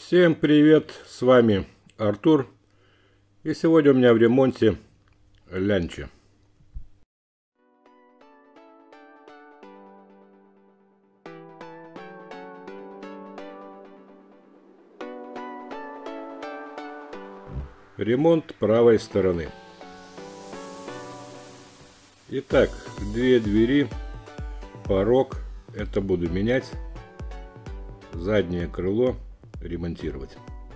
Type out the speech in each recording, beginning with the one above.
Всем привет, с вами Артур, и сегодня у меня в ремонте лянча. Ремонт правой стороны. Итак, две двери, порог, это буду менять, заднее крыло ремонтировать.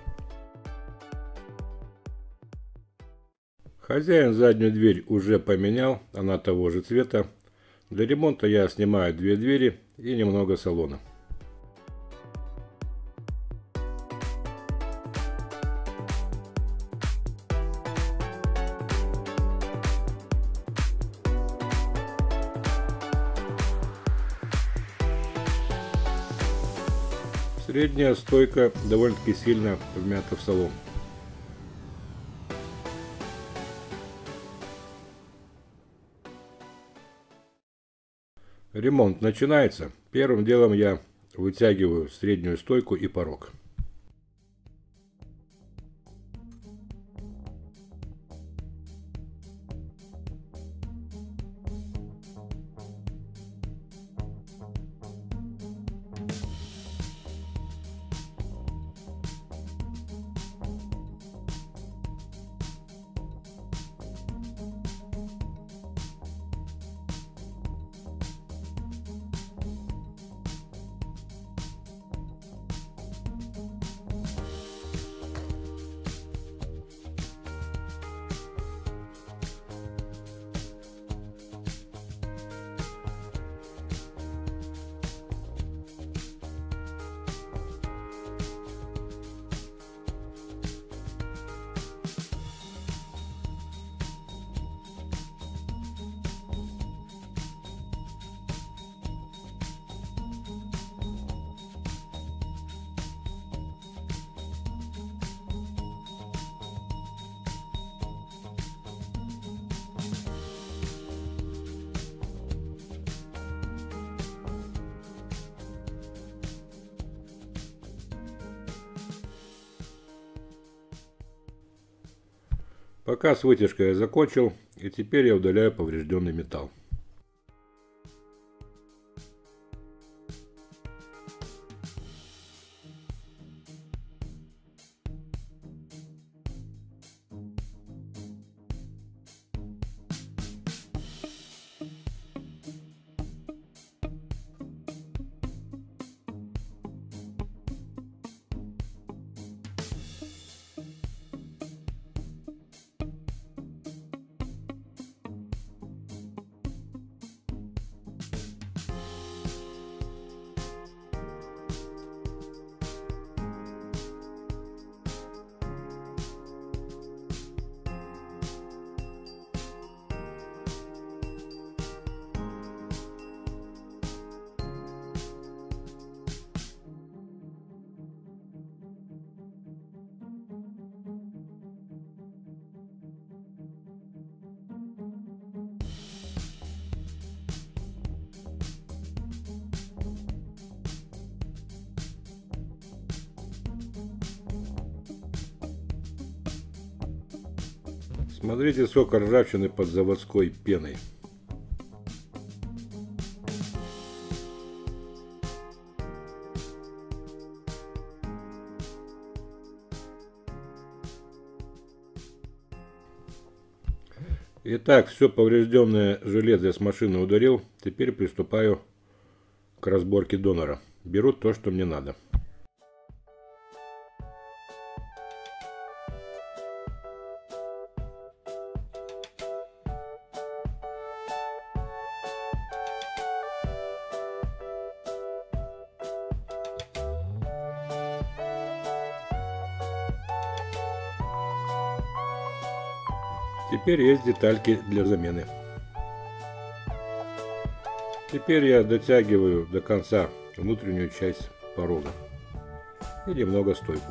Хозяин заднюю дверь уже поменял, она того же цвета. Для ремонта я снимаю две двери и немного салона. Средняя стойка довольно-таки сильно вмята в салон. Ремонт начинается. Первым делом я вытягиваю среднюю стойку и порог. Пока с вытяжкой я закончил, и теперь я удаляю поврежденный металл. Смотрите, сколько ржавчины под заводской пеной. Итак, все поврежденное железо я с машины ударил. Теперь приступаю к разборке донора. Беру то, что мне надо. Теперь есть детальки для замены. Теперь я дотягиваю до конца внутреннюю часть порога и немного стойку.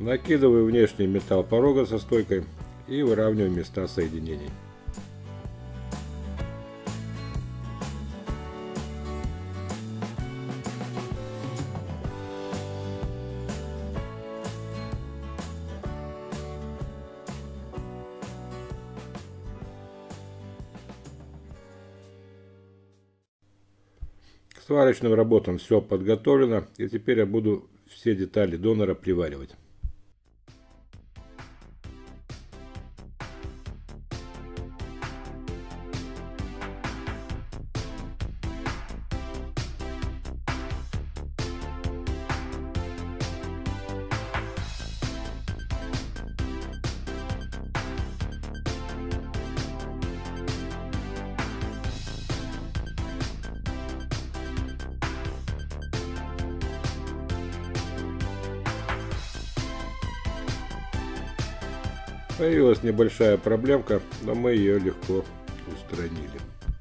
Накидываю внешний металл порога со стойкой и выравниваю места соединений. К сварочным работам все подготовлено, и теперь я буду все детали донора приваривать. Появилась небольшая проблемка, но мы ее легко устранили.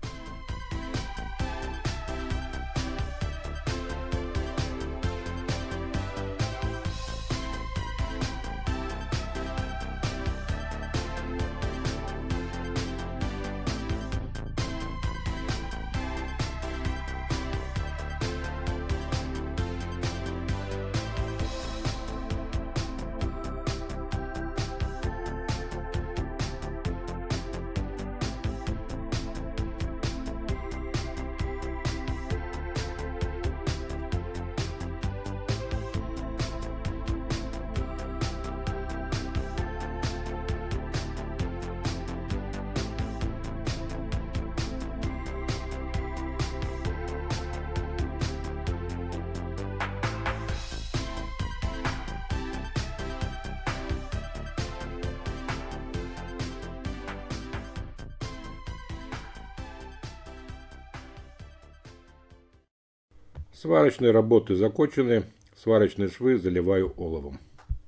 Сварочные работы закончены, сварочные швы заливаю оловом.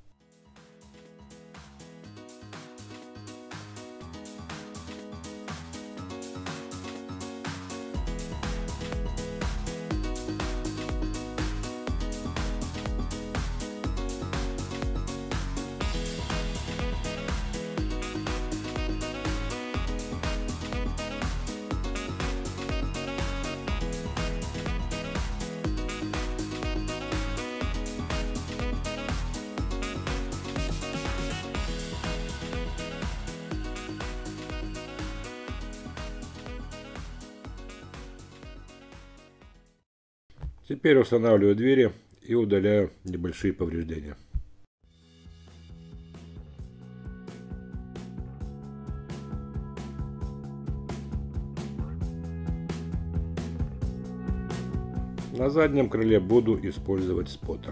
Теперь устанавливаю двери и удаляю небольшие повреждения. На заднем крыле буду использовать споттер.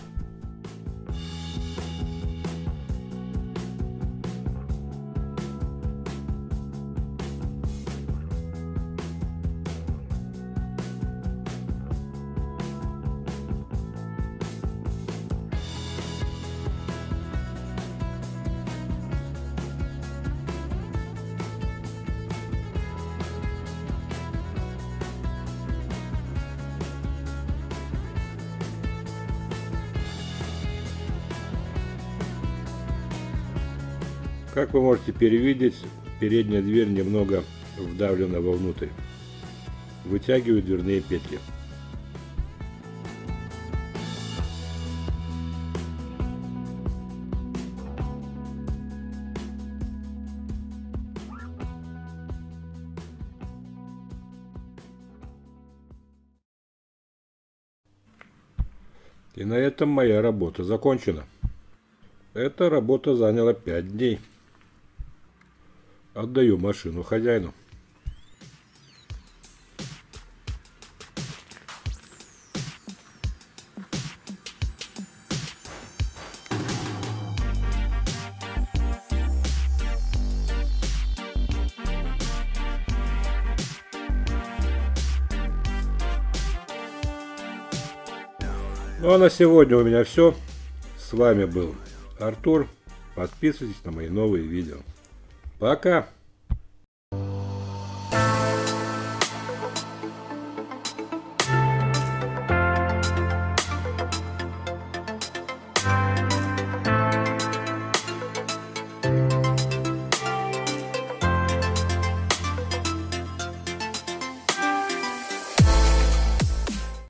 Как вы можете перевидеть, передняя дверь немного вдавлена вовнутрь. Вытягиваю дверные петли. И на этом моя работа закончена. Эта работа заняла 5 дней. Отдаю машину хозяину. Ну а на сегодня у меня все. С вами был Артур. Подписывайтесь на мои новые видео. Пока!